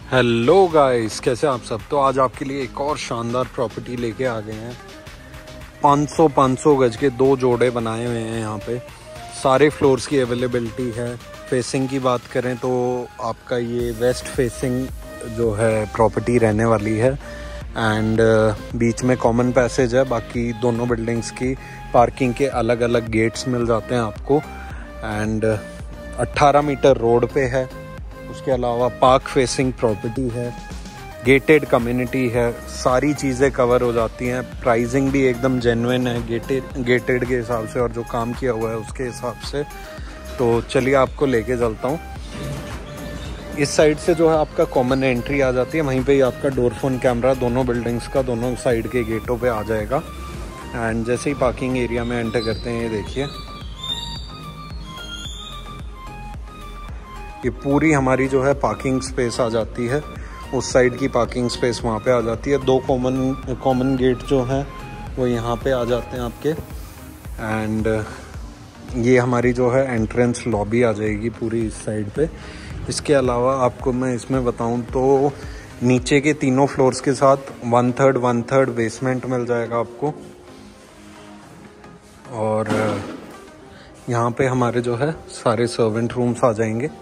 Hello guys, कैसे आप सब। तो आज आपके लिए एक और शानदार प्रॉपर्टी लेके आ गए हैं। 500 गज के 2 जोड़े बनाए हुए हैं। यहाँ पे सारे फ्लोर्स की अवेलेबिलिटी है। फेसिंग की बात करें तो आपका ये वेस्ट फेसिंग जो है प्रॉपर्टी रहने वाली है एंड बीच में कॉमन पैसेज है। बाकी दोनों बिल्डिंग्स की पार्किंग के अलग अलग गेट्स मिल जाते हैं आपको एंड 18 मीटर रोड पे है। उसके अलावा पार्क फेसिंग प्रॉपर्टी है, गेटेड कम्युनिटी है, सारी चीज़ें कवर हो जाती हैं। प्राइसिंग भी एकदम जेन्युइन है गेटेड के हिसाब से और जो काम किया हुआ है उसके हिसाब से। तो चलिए आपको लेके चलता हूँ। इस साइड से जो है आपका कॉमन एंट्री आ जाती है, वहीं पे ही आपका डोर फोन कैमरा दोनों बिल्डिंग्स का दोनों साइड के गेटों पे आ जाएगा। एंड जैसे ही पार्किंग एरिया में एंटर करते हैं, ये देखिए ये पूरी हमारी जो है पार्किंग स्पेस आ जाती है। उस साइड की पार्किंग स्पेस वहाँ पे आ जाती है। 2 कॉमन गेट जो हैं वो यहाँ पे आ जाते हैं आपके एंड ये हमारी जो है एंट्रेंस लॉबी आ जाएगी पूरी इस साइड पे। इसके अलावा आपको मैं इसमें बताऊँ तो नीचे के तीनों फ्लोर्स के साथ 1/3 बेसमेंट मिल जाएगा आपको। और यहाँ पे हमारे जो है सारे सर्वेंट रूम्स आ जाएंगे।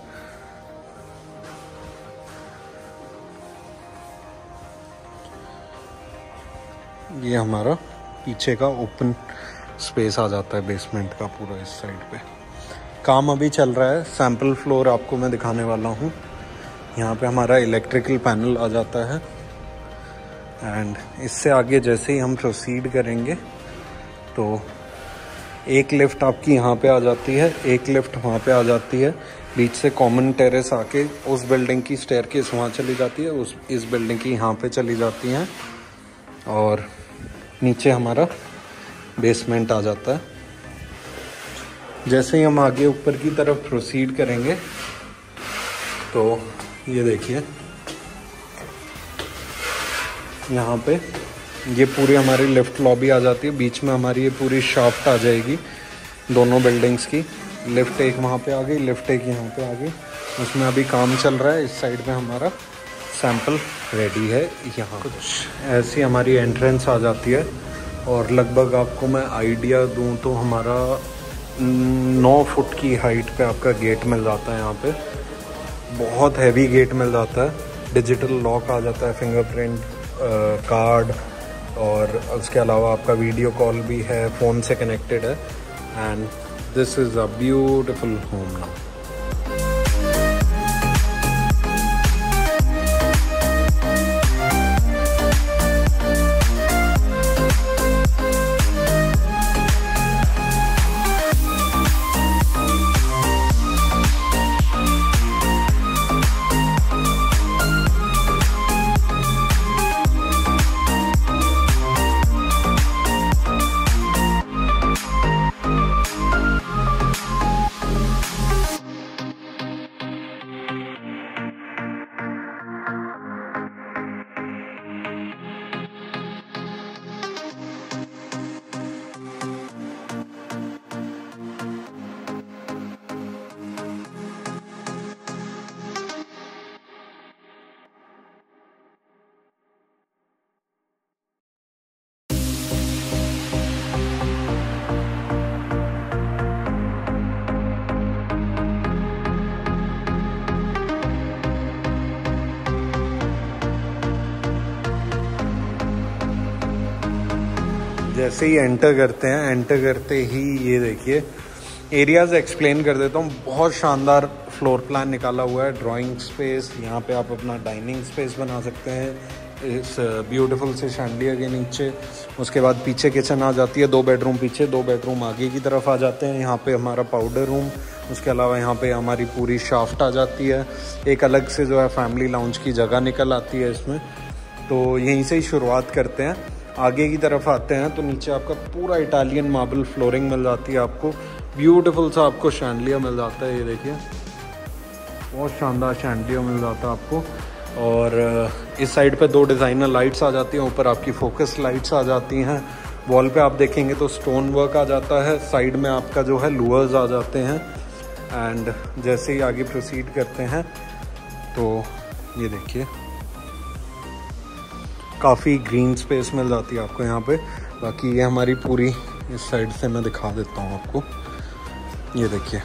ये हमारा पीछे का ओपन स्पेस आ जाता है बेसमेंट का पूरा। इस साइड पे काम अभी चल रहा है। सैंपल फ्लोर आपको मैं दिखाने वाला हूँ। यहाँ पे हमारा इलेक्ट्रिकल पैनल आ जाता है एंड इससे आगे जैसे ही हम प्रोसीड करेंगे तो एक लिफ्ट आपकी यहाँ पे आ जाती है, एक लिफ्ट वहाँ पे आ जाती है। बीच से कॉमन टेरेस आके उस बिल्डिंग की स्टेयरकेस वहाँ चली जाती है, इस बिल्डिंग की यहाँ पे चली जाती हैं और नीचे हमारा बेसमेंट आ जाता है। जैसे ही हम आगे ऊपर की तरफ प्रोसीड करेंगे तो ये देखिए यहाँ पे ये पूरी हमारी लिफ्ट लॉबी आ जाती है। बीच में हमारी ये पूरी शाफ्ट आ जाएगी दोनों बिल्डिंग्स की। लिफ्ट एक वहाँ पे आ गई, लिफ्ट एक यहाँ पे आ गई। उसमें अभी काम चल रहा है। इस साइड में हमारा सैंपल रेडी है। यहाँ कुछ ऐसी हमारी एंट्रेंस आ जाती है और लगभग आपको मैं आइडिया दूं तो हमारा 9 फुट की हाइट पे आपका गेट मिल जाता है। यहाँ पे बहुत हैवी गेट मिल जाता है। डिजिटल लॉक आ जाता है, फिंगरप्रिंट, कार्ड और उसके अलावा आपका वीडियो कॉल भी है, फ़ोन से कनेक्टेड है and this is a beautiful home now. जैसे ही एंटर करते हैं, एंटर करते ही ये देखिए एरियाज एक्सप्लेन कर देता हूँ। बहुत शानदार फ्लोर प्लान निकाला हुआ है। ड्राइंग स्पेस, यहाँ पे आप अपना डाइनिंग स्पेस बना सकते हैं इस ब्यूटीफुल से शैंडिलियर के नीचे। उसके बाद पीछे किचन आ जाती है, 2 बेडरूम पीछे, 2 बेडरूम आगे की तरफ आ जाते हैं। यहाँ पे हमारा पाउडर रूम, उसके अलावा यहाँ पे हमारी पूरी शाफ्ट आ जाती है। एक अलग से जो है फैमिली लाउंज की जगह निकल आती है इसमें। तो यहीं से ही शुरुआत करते हैं। आगे की तरफ आते हैं तो नीचे आपका पूरा इटालियन मार्बल फ्लोरिंग मिल जाती है आपको। ब्यूटीफुल सा आपको शैंडिलियर मिल जाता है। ये देखिए बहुत शानदार शैंडिलियर मिल जाता है आपको। और इस साइड पे 2 डिज़ाइनर लाइट्स आ जाती हैं। ऊपर आपकी फोकस लाइट्स आ जाती हैं। वॉल पे आप देखेंगे तो स्टोन वर्क आ जाता है। साइड में आपका जो है लूअर्स आ जाते हैं। एंड जैसे ही आगे प्रोसीड करते हैं तो ये देखिए काफ़ी ग्रीन स्पेस मिल जाती है आपको यहाँ पे। बाकी ये हमारी पूरी इस साइड से मैं दिखा देता हूँ आपको। ये देखिए,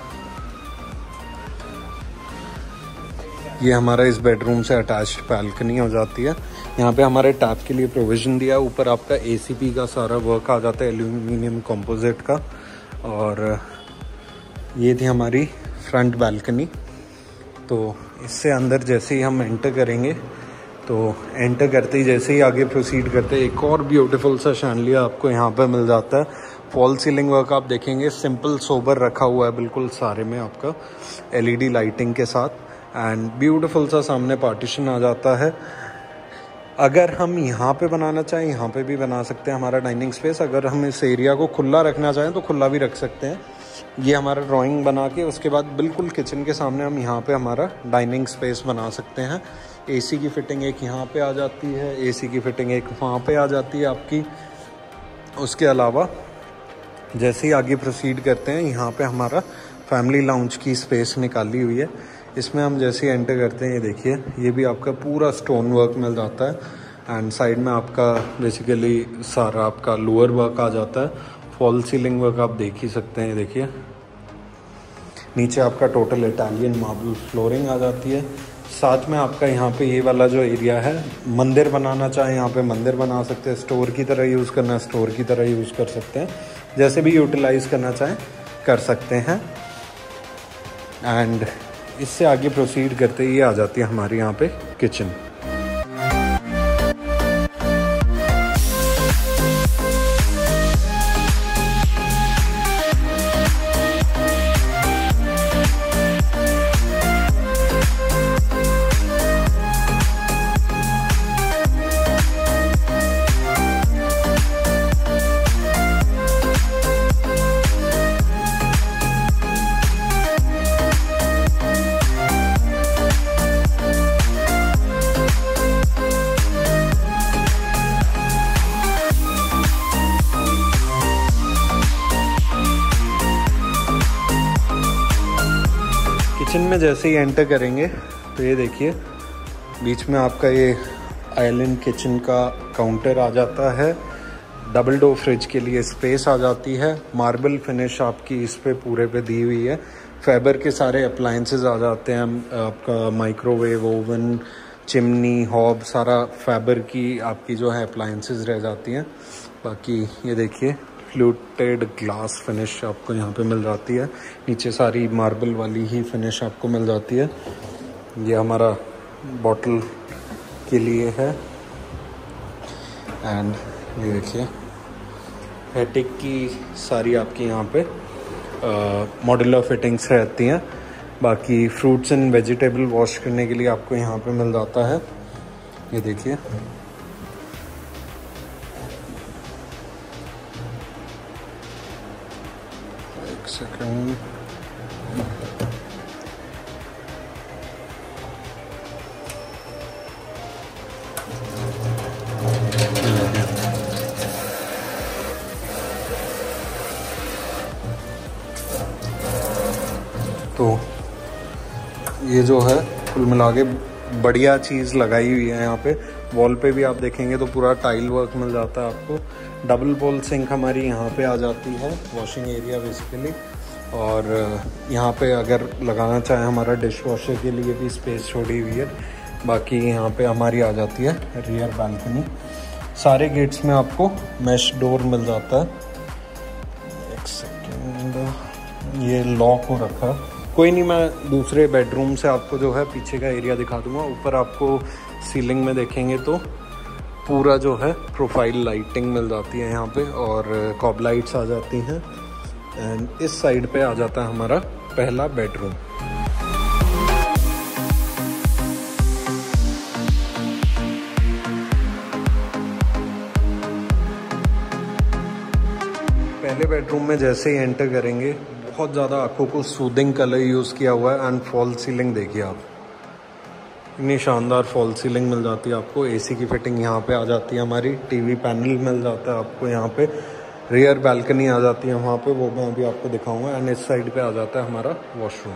ये हमारा इस बेडरूम से अटैच्ड बालकनी हो जाती है। यहाँ पे हमारे टैप के लिए प्रोविज़न दिया है। ऊपर आपका ACP का सारा वर्क आ जाता है, एल्यूमिनियम कंपोजिट का। और ये थी हमारी फ्रंट बालकनी। तो इससे अंदर जैसे ही हम एंटर करेंगे, तो एंटर करते ही जैसे ही आगे प्रोसीड करते हैं, एक और ब्यूटीफुल सा शैंडलियर आपको यहाँ पे मिल जाता है। फॉल सीलिंग वर्क आप देखेंगे सिंपल सोबर रखा हुआ है बिल्कुल सारे में आपका, LED लाइटिंग के साथ। एंड ब्यूटीफुल सा सामने पार्टीशन आ जाता है। अगर हम यहाँ पे बनाना चाहें, यहाँ पे भी बना सकते हैं हमारा डाइनिंग स्पेस। अगर हम इस एरिया को खुला रखना चाहें तो खुला भी रख सकते हैं। ये हमारा ड्राइंग बना के उसके बाद बिल्कुल किचन के सामने हम यहाँ पे हमारा डाइनिंग स्पेस बना सकते हैं। AC की फिटिंग एक यहाँ पे आ जाती है, AC की फिटिंग एक वहाँ पे आ जाती है आपकी। उसके अलावा जैसे ही आगे प्रोसीड करते हैं, यहाँ पे हमारा फैमिली लाउंज की स्पेस निकाली हुई है। इसमें हम जैसे ही एंटर करते हैं, ये देखिए, ये भी आपका पूरा स्टोन वर्क मिल जाता है। एंड साइड में आपका बेसिकली सारा आपका लोअर वर्क आ जाता है। फॉल सीलिंग वर्क आप देख ही सकते हैं, देखिए। नीचे आपका टोटल इटालियन मार्बल फ्लोरिंग आ जाती है। साथ में आपका यहाँ पे ये वाला जो एरिया है, मंदिर बनाना चाहे यहाँ पे मंदिर बना सकते हैं। स्टोर की तरह यूज़ करना है, स्टोर की तरह यूज़ कर सकते हैं। जैसे भी यूटिलाइज़ करना चाहें कर सकते हैं। एंड इससे आगे प्रोसीड करते ही आ जाती है हमारी यहाँ पे किचन। किचन में जैसे ही एंटर करेंगे तो ये देखिए, बीच में आपका ये आइलैंड किचन का काउंटर आ जाता है। डबल डोर फ्रिज के लिए स्पेस आ जाती है। मार्बल फिनिश आपकी इस पे पूरे पे दी हुई है। फाइबर के सारे अप्लायंसेस आ जाते हैं। आपका माइक्रोवेव, ओवन, चिमनी, हॉब, सारा फाइबर की आपकी जो है अप्लायंसेस रह जाती हैं। बाकी ये देखिए, फ्लूटेड ग्लास फिनिश आपको यहाँ पे मिल जाती है। नीचे सारी मार्बल वाली ही फिनिश आपको मिल जाती है। ये हमारा बॉटल के लिए है। एंड ये देखिए, हेटिक की सारी आपकी यहाँ पे मॉड्यूलर फिटिंग्स रहती हैं। बाकी फ्रूट्स एंड वेजिटेबल वॉश करने के लिए आपको यहाँ पे मिल जाता है। ये देखिए, एक सेकंड, तो ये जो है कुल मिला के बढ़िया चीज़ लगाई हुई है यहाँ पे। वॉल पे भी आप देखेंगे तो पूरा टाइल वर्क मिल जाता है आपको। डबल बोल सिंक हमारी यहाँ पे आ जाती है, वॉशिंग एरिया बेसिकली। और यहाँ पे अगर लगाना चाहे हमारा डिश वॉशर के लिए भी स्पेस छोड़ी हुई है। बाकी यहाँ पे हमारी आ जाती है रियर बालकनी। सारे गेट्स में आपको मैश डोर मिल जाता है। एक सेकेंड, ये लॉक हो रखा है, कोई नहीं, मैं दूसरे बेडरूम से आपको जो है पीछे का एरिया दिखा दूंगा। ऊपर आपको सीलिंग में देखेंगे तो पूरा जो है प्रोफाइल लाइटिंग मिल जाती है यहाँ पे, और कॉब लाइट्स आ जाती हैं। एंड इस साइड पे आ जाता है हमारा पहला बेडरूम। पहले बेडरूम में जैसे ही एंटर करेंगे, बहुत ज़्यादा आंखों को सूदिंग कलर यूज़ किया हुआ है। एंड फॉल सीलिंग देखिए आप, इतनी शानदार फॉल सीलिंग मिल जाती है आपको। AC की फिटिंग यहाँ पे आ जाती है हमारी। TV पैनल मिल जाता है आपको यहाँ पे। रियर बालकनी आ जाती है वहाँ पे, वो मैं अभी आपको दिखाऊंगा। एंड इस साइड पे आ जाता है हमारा वॉशरूम।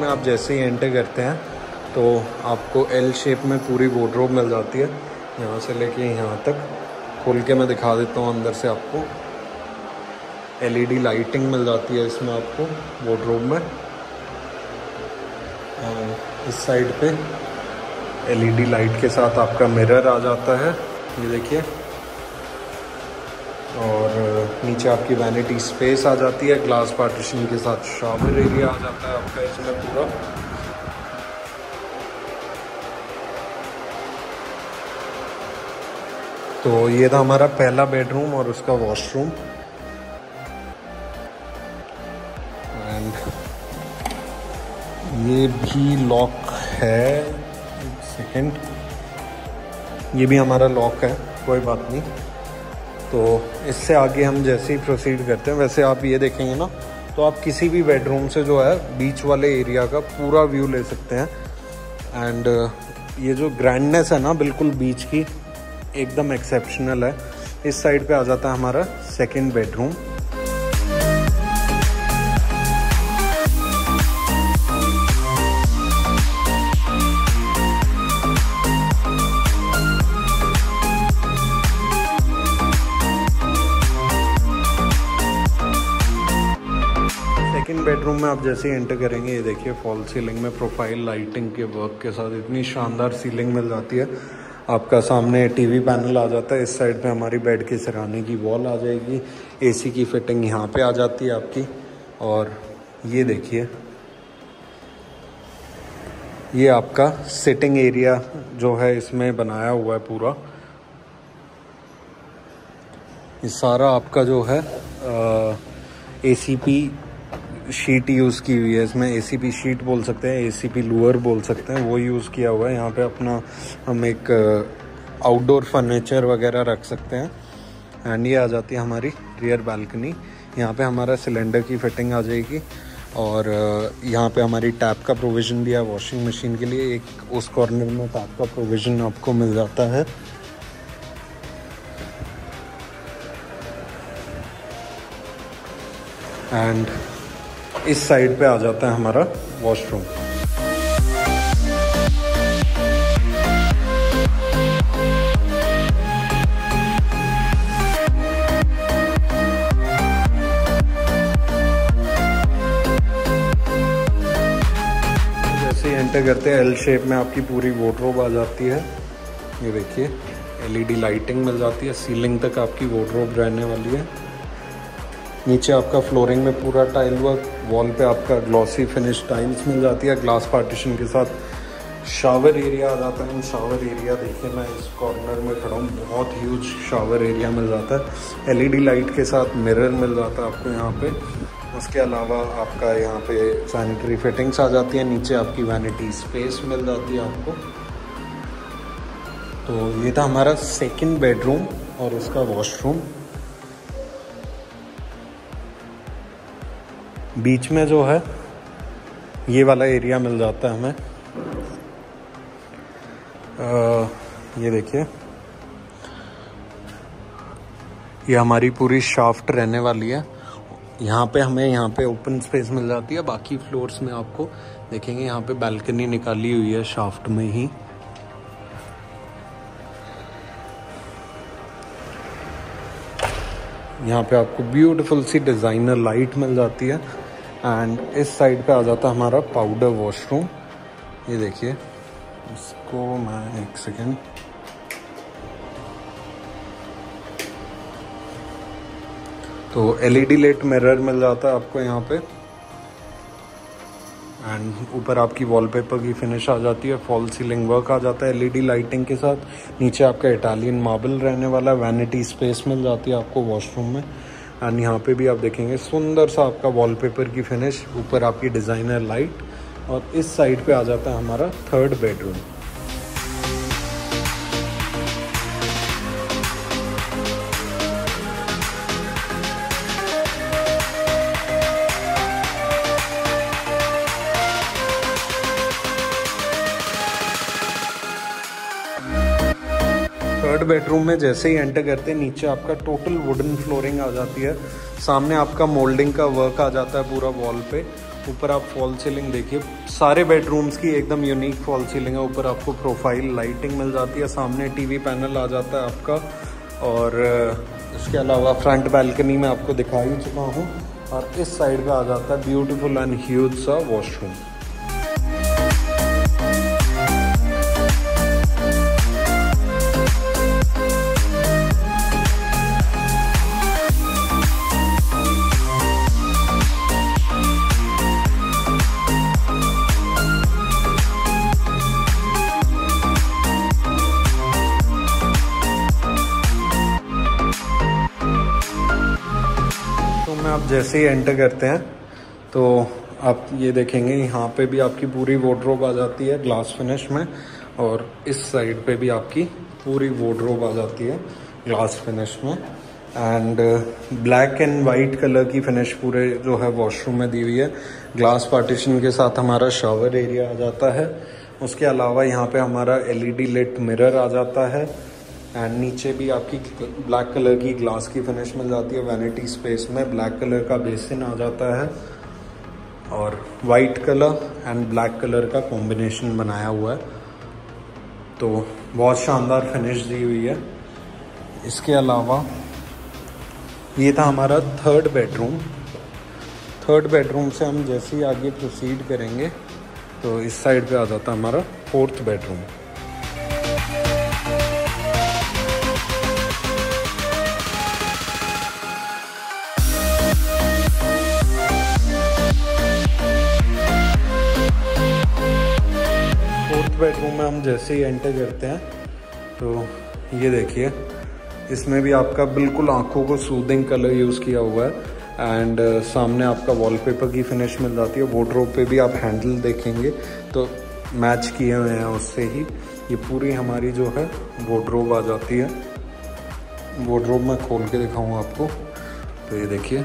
में आप जैसे ही एंटर करते हैं तो आपको एल शेप में पूरी वार्डरोब मिल जाती है, यहाँ से लेके यहाँ तक। खोल के मैं दिखा देता हूँ अंदर से आपको। एलईडी लाइटिंग मिल जाती है इसमें आपको वार्डरोब में। इस साइड पे एलईडी लाइट के साथ आपका मिरर आ जाता है, ये देखिए। और नीचे आपकी वैनिटी स्पेस आ जाती है, ग्लास पार्टीशन के साथ शावर एरिया आ जाता है आपका इसमें पूरा। तो ये था हमारा पहला बेडरूम और उसका वॉशरूम। एंड ये भी लॉक है, एक सेकेंड, ये भी हमारा लॉक है, कोई बात नहीं। तो इससे आगे हम जैसे ही प्रोसीड करते हैं, वैसे आप ये देखेंगे ना तो आप किसी भी बेडरूम से जो है बीच वाले एरिया का पूरा व्यू ले सकते हैं। एंड ये जो ग्रैंडनेस है ना बिल्कुल बीच की, एकदम एक्सेप्शनल है। इस साइड पे आ जाता है हमारा सेकंड बेडरूम। बेडरूम में आप जैसे ही एंटर करेंगे, ये देखिए फॉल सीलिंग में प्रोफाइल लाइटिंग के वर्क के साथ इतनी शानदार सीलिंग मिल जाती है। आपका सामने टीवी पैनल आ जाता है। इस साइड पे हमारी बेड के सिरहाने की वॉल आ जाएगी। एसी की फिटिंग यहाँ पे आ जाती है आपकी। और ये देखिए, ये आपका सिटिंग एरिया जो है इसमें बनाया हुआ है पूरा। ये सारा आपका जो है ACP शीट यूज़ की हुई है इसमें। ACP शीट बोल सकते हैं, ACP लूअर बोल सकते हैं, वो यूज़ किया हुआ है। यहाँ पे अपना हम एक आउटडोर फर्नीचर वगैरह रख सकते हैं। एंड ये आ जाती है हमारी रियर बालकनी। यहाँ पे हमारा सिलेंडर की फिटिंग आ जाएगी। और यहाँ पे हमारी टैप का प्रोविज़न दिया है वॉशिंग मशीन के लिए। एक उस कॉर्नर में टैप का प्रोविज़न आपको मिल जाता है। एंड इस साइड पे आ जाता है हमारा वॉशरूम। जैसे ही एंटर करते हैं, एल शेप में आपकी पूरी वार्डरोब आ जाती है। ये देखिए, LED लाइटिंग मिल जाती है, सीलिंग तक आपकी वार्डरोब रहने वाली है। नीचे आपका फ्लोरिंग में पूरा टाइल वर्क, वॉल पे आपका ग्लॉसी फिनिश टाइल्स मिल जाती है, ग्लास पार्टीशन के साथ शावर एरिया आ जाता है। शावर एरिया देखिए, मैं इस कॉर्नर में खड़ा हूँ, बहुत ह्यूज शावर एरिया मिल जाता है। LED लाइट के साथ मिरर मिल जाता है आपको यहाँ पे। उसके अलावा आपका यहाँ पे सैनिटरी फिटिंग्स आ जाती है। नीचे आपकी वैनिटी स्पेस मिल जाती है आपको। तो ये था हमारा सेकंड बेडरूम और उसका वॉशरूम। बीच में जो है ये वाला एरिया मिल जाता है हमें। ये देखिए, ये हमारी पूरी शाफ्ट रहने वाली है। यहाँ पे हमें यहाँ पे ओपन स्पेस मिल जाती है। बाकी फ्लोर्स में आपको देखेंगे यहाँ पे बालकनी निकाली हुई है शाफ्ट में ही। यहाँ पे आपको ब्यूटीफुल सी डिज़ाइनर लाइट मिल जाती है। एंड इस साइड पे आ जाता है हमारा पाउडर वॉशरूम। ये देखिए, इसको मैं एक सेकेंड, तो LED लाइट मिरर मिल जाता है आपको यहाँ पे। एंड ऊपर आपकी वॉलपेपर की फिनिश आ जाती है, फॉल सीलिंग वर्क आ जाता है LED लाइटिंग के साथ। नीचे आपका इटालियन मार्बल रहने वाला, वैनिटी स्पेस मिल जाती है आपको वॉशरूम में। एंड यहाँ पे भी आप देखेंगे सुंदर सा आपका वॉलपेपर की फिनिश, ऊपर आपकी डिज़ाइनर लाइट। और इस साइड पे आ जाता है हमारा थर्ड बेडरूम। थर्ड बेडरूम में जैसे ही एंटर करते हैं, नीचे आपका टोटल वुडन फ्लोरिंग आ जाती है। सामने आपका मोल्डिंग का वर्क आ जाता है पूरा वॉल पे। ऊपर आप फॉल सीलिंग देखिए, सारे बेडरूम्स की एकदम यूनिक फॉल सीलिंग है। ऊपर आपको प्रोफाइल लाइटिंग मिल जाती है, सामने टीवी पैनल आ जाता है आपका। और इसके अलावा फ्रंट बैल्कनी में आपको दिखा ही चुका हूँ। और इस साइड पे आ जाता है ब्यूटीफुल एंड ह्यूज सा वॉशरूम। आप जैसे ही एंटर करते हैं तो आप ये देखेंगे यहाँ पे भी आपकी पूरी वार्डरोब आ जाती है ग्लास फिनिश में। और इस साइड पे भी आपकी पूरी वार्डरोब आ जाती है ग्लास फिनिश में। And black and white colour की फिनिश पूरे जो है वॉशरूम में दी हुई है। ग्लास पार्टीशन के साथ हमारा शावर एरिया आ जाता है। उसके अलावा यहाँ पे हमारा LED लिट मिरर आ जाता है। एंड नीचे भी आपकी ब्लैक कलर की ग्लास की फिनिश मिल जाती है। वैनिटी स्पेस में ब्लैक कलर का बेसिन आ जाता है और white colour and black colour का कॉम्बिनेशन बनाया हुआ है। तो बहुत शानदार फिनिश दी हुई है। इसके अलावा ये था हमारा थर्ड बेडरूम। थर्ड बेडरूम से हम जैसे ही आगे प्रोसीड करेंगे तो इस साइड पे आ जाता है हमारा फोर्थ बेडरूम। बेडरूम में हम जैसे ही एंटर करते हैं तो ये देखिए, इसमें भी आपका बिल्कुल आंखों को सूदिंग कलर यूज़ किया हुआ है। एंड सामने आपका वॉलपेपर की फिनिश मिल जाती है। वार्डरोब पे भी आप हैंडल देखेंगे तो मैच किए हुए हैं उससे ही। ये पूरी हमारी जो है वार्डरोब आ जाती है। वार्डरोब मैं खोल के दिखाऊंगा आपको। तो ये देखिए,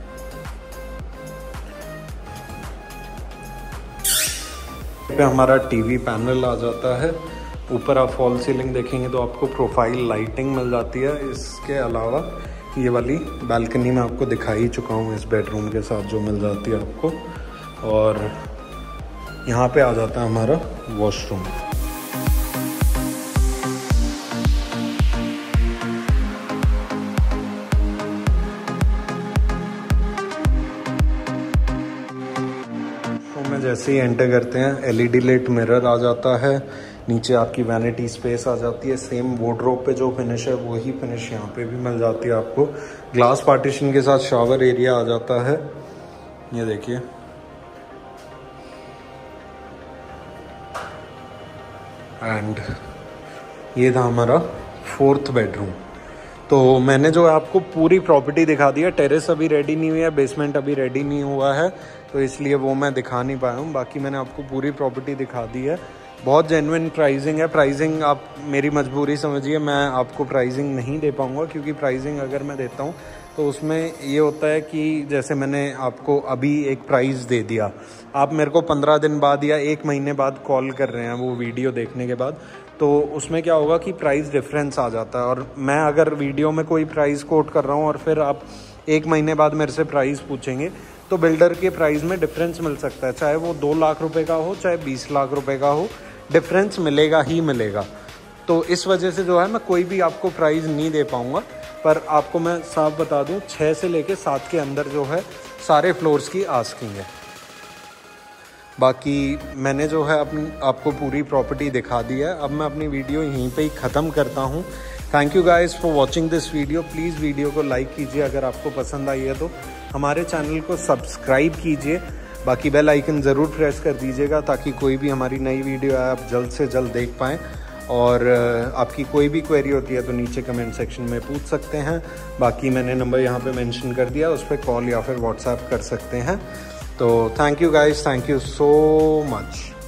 पे हमारा टीवी पैनल आ जाता है। ऊपर आप फॉल सीलिंग देखेंगे तो आपको प्रोफाइल लाइटिंग मिल जाती है। इसके अलावा ये वाली बालकनी में आपको दिखा ही चुका हूँ इस बेडरूम के साथ जो मिल जाती है आपको। और यहाँ पे आ जाता है हमारा वॉशरूम। में जैसे ही एंटर करते हैं LED लिट मिरर आ जाता है। नीचे आपकी वैनिटी स्पेस आ जाती है। सेम वार्डरोब पे जो फिनिश है वही फिनिश यहाँ पे भी मिल जाती है आपको। ग्लास पार्टीशन के साथ शावर एरिया आ जाता है। ये देखिए, एंड ये था हमारा फोर्थ बेडरूम। तो मैंने जो आपको पूरी प्रॉपर्टी दिखा दी है। टेरेस अभी रेडी नहीं हुई है, बेसमेंट अभी रेडी नहीं हुआ है, तो इसलिए वो मैं दिखा नहीं पाया हूँ। बाकी मैंने आपको पूरी प्रॉपर्टी दिखा दी है। बहुत जेन्युइन प्राइसिंग है। प्राइसिंग आप मेरी मजबूरी समझिए, मैं आपको प्राइसिंग नहीं दे पाऊँगा, क्योंकि प्राइसिंग अगर मैं देता हूँ तो उसमें ये होता है कि जैसे मैंने आपको अभी एक प्राइस दे दिया, आप मेरे को 15 दिन बाद या 1 महीने बाद कॉल कर रहे हैं वो वीडियो देखने के बाद, तो उसमें क्या होगा कि प्राइस डिफरेंस आ जाता है। और मैं अगर वीडियो में कोई प्राइस कोट कर रहा हूँ और फिर आप 1 महीने बाद मेरे से प्राइस पूछेंगे तो बिल्डर के प्राइस में डिफरेंस मिल सकता है। चाहे वो 2 लाख रुपए का हो, चाहे 20 लाख रुपए का हो, डिफरेंस मिलेगा ही मिलेगा। तो इस वजह से जो है मैं कोई भी आपको प्राइस नहीं दे पाऊँगा। पर आपको मैं साफ बता दूँ, 6 से लेके 7 के अंदर जो है सारे फ्लोर्स की आस्किंग है। बाकी मैंने जो है आपको पूरी प्रॉपर्टी दिखा दी है। अब मैं अपनी वीडियो यहीं पे ही ख़त्म करता हूँ। Thank you guys for watching this video. Please video को लाइक कीजिए अगर आपको पसंद आई है तो। हमारे चैनल को सब्सक्राइब कीजिए। बाकी बेल आइकन ज़रूर प्रेस कर दीजिएगा ताकि कोई भी हमारी नई वीडियो आए आप जल्द से जल्द देख पाएँ। और आपकी कोई भी क्वेरी होती है तो नीचे कमेंट सेक्शन में पूछ सकते हैं। बाकी मैंने नंबर यहाँ पे मेंशन कर दिया, उस पर कॉल या फिर व्हाट्सएप कर सकते हैं। तो thank you guys, thank you so much.